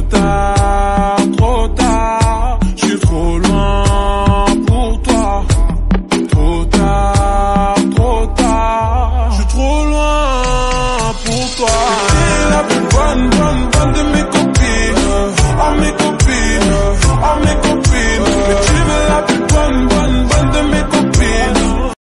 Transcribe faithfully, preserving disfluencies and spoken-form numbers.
tard, trop tard, je suis trop loin pour toi. Trop tard, trop tard, je suis trop loin pour toi.